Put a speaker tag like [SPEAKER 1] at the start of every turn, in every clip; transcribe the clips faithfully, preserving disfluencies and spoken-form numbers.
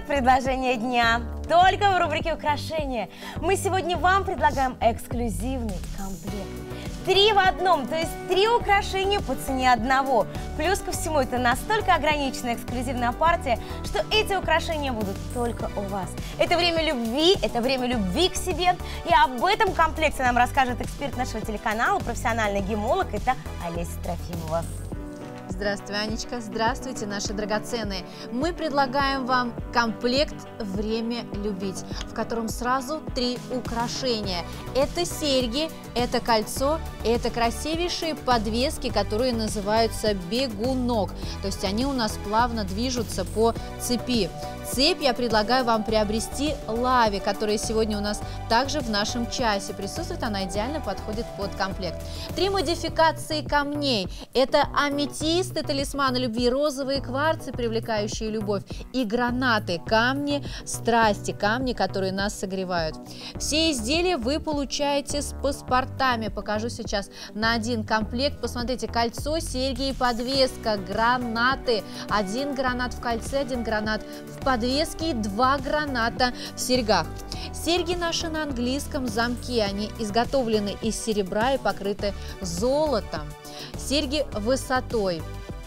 [SPEAKER 1] Предложение дня только в рубрике «Украшения». Мы сегодня вам предлагаем эксклюзивный комплект. Три в одном, то есть три украшения по цене одного. Плюс ко всему, это настолько ограниченная эксклюзивная партия, что эти украшения будут только у вас. Это время любви, это время любви к себе. И об этом комплекте нам расскажет эксперт нашего телеканала, профессиональный гемолог, это Олеся Трофимова.
[SPEAKER 2] Здравствуй, Анечка. Здравствуйте, наши драгоценные. Мы предлагаем вам комплект «Время любить», в котором сразу три украшения. Это серьги, это кольцо, это красивейшие подвески, которые называются бегунок. То есть они у нас плавно движутся по цепи. Цепь я предлагаю вам приобрести Лави, которая сегодня у нас также в нашем часе присутствует. Она идеально подходит под комплект. Три модификации камней. Это аметисты, талисманы любви, розовые кварцы, привлекающие любовь, и гранаты, камни страсти, камни, которые нас согревают. Все изделия вы получаете с паспортами. Покажу сейчас на один комплект. Посмотрите, кольцо, серьги и подвеска, гранаты. Один гранат в кольце, один гранат в подвеске. Подвески и два граната в серьгах. Серьги наши на английском замке, они изготовлены из серебра и покрыты золотом. Серьги высотой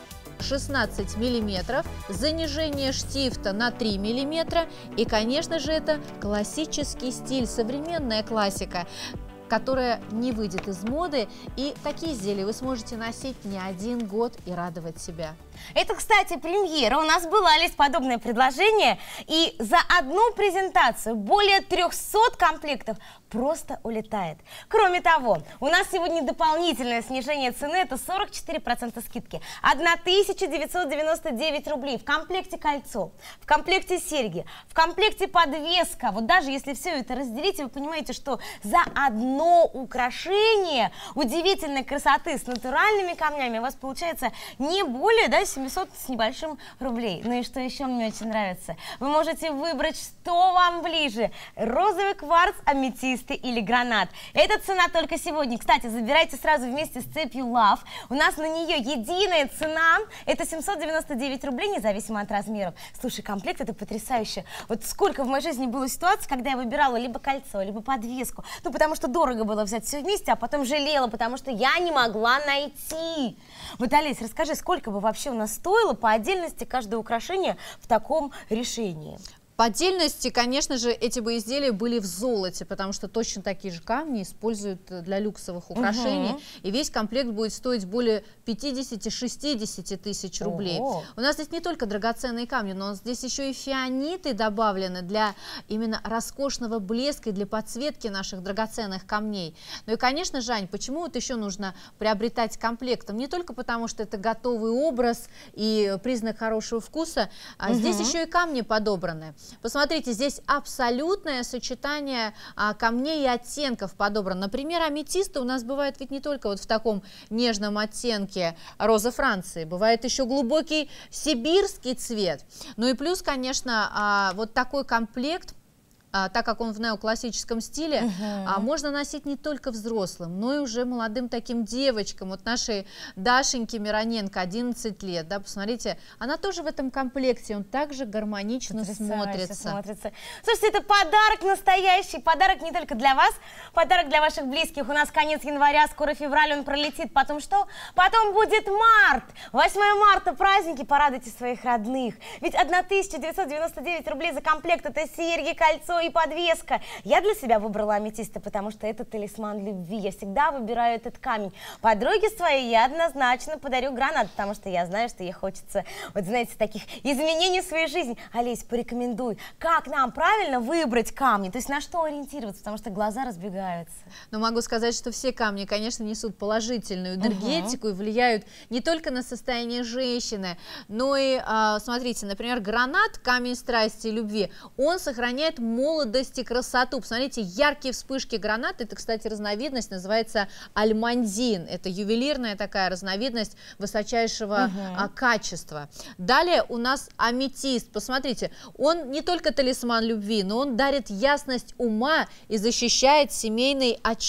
[SPEAKER 2] шестнадцать миллиметров, занижение штифта на три миллиметра, и, конечно же, это классический стиль, современная классика, которая не выйдет из моды, и такие изделия вы сможете носить не один год и радовать себя.
[SPEAKER 1] Это, кстати, премьера. У нас было, Олесь, подобное предложение, и за одну презентацию более трёхсот комплектов просто улетает. Кроме того, у нас сегодня дополнительное снижение цены, это сорок четыре процента скидки. тысяча девятьсот девяносто девять рублей. В комплекте кольцо, в комплекте серьги, в комплекте подвеска. Вот даже если все это разделить, вы понимаете, что за одно украшение удивительной красоты с натуральными камнями у вас получается не более, да, семисот с небольшим рублей. Ну и что еще мне очень нравится? Вы можете выбрать, что вам ближе: розовый кварц, аметисты или гранат. Эта цена только сегодня. Кстати, забирайте сразу вместе с цепью Love. У нас на нее единая цена, это семьсот девяносто девять рублей, независимо от размеров. Слушай, комплект это потрясающе. Вот сколько в моей жизни было ситуаций, когда я выбирала либо кольцо, либо подвеску. Ну, потому что дорого было взять все вместе, а потом жалела, потому что я не могла найти. Вот, Олесь, расскажи, сколько бы вообще у нас стоило по отдельности каждое украшение в таком решении?
[SPEAKER 2] По отдельности, конечно же, эти бы изделия были в золоте, потому что точно такие же камни используют для люксовых украшений. Угу. И весь комплект будет стоить более пятидесяти-шестидесяти тысяч рублей. Ого. У нас здесь не только драгоценные камни, но здесь еще и фианиты добавлены для именно роскошного блеска и для подсветки наших драгоценных камней. Ну и, конечно, Жань, почему вот еще нужно приобретать комплектом? Не только потому, что это готовый образ и признак хорошего вкуса, а угу. здесь еще и камни подобраны. Посмотрите, здесь абсолютное сочетание а, камней и оттенков подобрано. Например, аметисты у нас бывают ведь не только вот в таком нежном оттенке роза Франции, бывает еще глубокий сибирский цвет. Ну и плюс, конечно, а, вот такой комплект, А, так как он в неоклассическом стиле, uh-huh. а, можно носить не только взрослым, но и уже молодым таким девочкам. Вот нашей Дашеньке Мироненко, одиннадцать лет, да, посмотрите, она тоже в этом комплекте, он также гармонично смотрится.
[SPEAKER 1] смотрится. Слушайте, это подарок настоящий, подарок не только для вас, подарок для ваших близких. У нас конец января, скоро февраль, он пролетит, потом что? Потом будет март, восьмое марта, праздники, порадуйте своих родных. Ведь тысяча девятьсот девяносто девять рублей за комплект, это серьги, кольцо и подвеска. Я для себя выбрала аметисты, потому что это талисман любви. Я всегда выбираю этот камень. Подруге своей я однозначно подарю гранат, потому что я знаю, что ей хочется, вот знаете, таких изменений в своей жизни. Олесь, порекомендуй, как нам правильно выбрать камни, то есть на что ориентироваться, потому что глаза разбегаются.
[SPEAKER 2] Но могу сказать, что все камни, конечно, несут положительную энергетику uh-huh. и влияют не только на состояние женщины, но и, а, смотрите, например, гранат, камень страсти и любви, он сохраняет молодость, молодость и красоту. Посмотрите, яркие вспышки гранат. Это, кстати, разновидность называется альмандин. Это ювелирная такая разновидность высочайшего угу. а, качества. Далее у нас аметист. Посмотрите, он не только талисман любви, но он дарит ясность ума и защищает семейный очаг.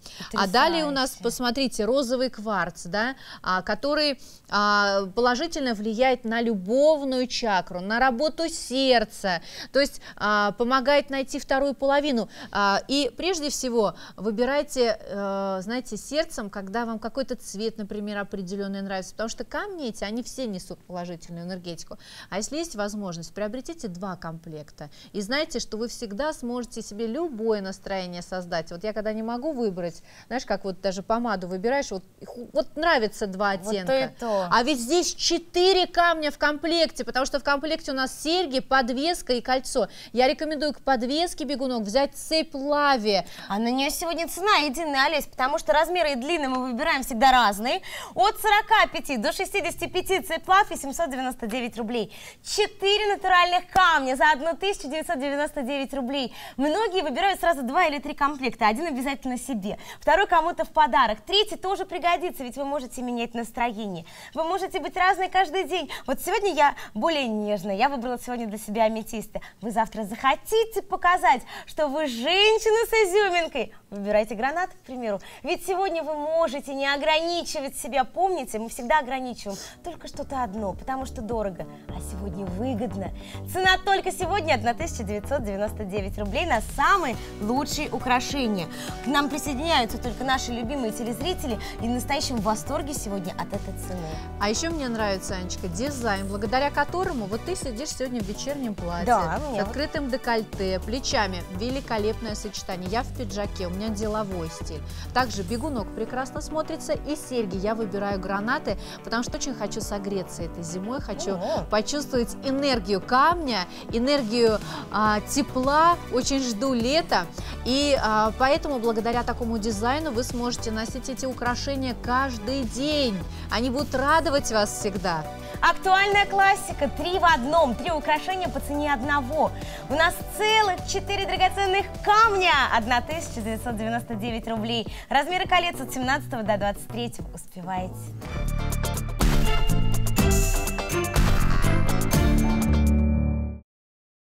[SPEAKER 2] А далее у нас, посмотрите, розовый кварц, да, а, который а, положительно влияет на любовную чакру, на работу сердца, то есть а, помогает найти вторую половину. А, и прежде всего выбирайте, а, знаете, сердцем, когда вам какой-то цвет, например, определенный нравится, потому что камни эти, они все несут положительную энергетику. А если есть возможность, приобретите два комплекта и знайте, что вы всегда сможете себе любое настроение создать. Вот я когда не могу выбрать, знаешь, как вот даже помаду выбираешь, вот, вот нравится два оттенка,
[SPEAKER 1] вот то и то.
[SPEAKER 2] А ведь здесь четыре камня в комплекте, потому что в комплекте у нас серьги, подвеска и кольцо. Я рекомендую к подвеске бегунок взять цепь лави.
[SPEAKER 1] А на нее сегодня цена единая, Олесь, потому что размеры и длины мы выбираем всегда разные. От сорока пяти до шестидесяти пяти цепь лави семьсот девяносто девять рублей. четыре натуральных камня за тысячу девятьсот девяносто девять рублей. Многие выбирают сразу два или три комплекта, один обязательно себе, второй кому-то в подарок, третий тоже пригодится, ведь вы можете менять настроение, вы можете быть разные каждый день. Вот сегодня я более нежная, я выбрала сегодня для себя аметисты. Вы завтра захотите показать, что вы женщина с изюминкой, выбирайте гранат, к примеру, ведь сегодня вы можете не ограничивать себя. Помните, мы всегда ограничиваем только что-то одно, потому что дорого, а сегодня выгодно. Цена только сегодня тысяча девятьсот девяносто девять рублей на самые лучшие украшения. К нам присоединяются только наши любимые телезрители и в настоящем восторге сегодня от этой цены.
[SPEAKER 2] А еще мне нравится, Анечка, дизайн, благодаря которому вот ты сидишь сегодня в вечернем платье,
[SPEAKER 1] да,
[SPEAKER 2] с открытым декольте, плечами, великолепное сочетание. Я в пиджаке, у меня деловой стиль. Также бегунок прекрасно смотрится, и серьги. Я выбираю гранаты, потому что очень хочу согреться этой зимой, хочу
[SPEAKER 1] О-о.
[SPEAKER 2] почувствовать энергию камня, энергию а, тепла, очень жду лета, и а, поэтому благодаря такому дизайну вы сможете носить эти украшения каждый день, они будут радовать вас всегда.
[SPEAKER 1] Актуальная классика, три в одном, три украшения по цене одного. У нас целых четыре драгоценных камня, тысяча девятьсот девяносто девять рублей. Размеры колец от семнадцатого до двадцати третьего, успеваете.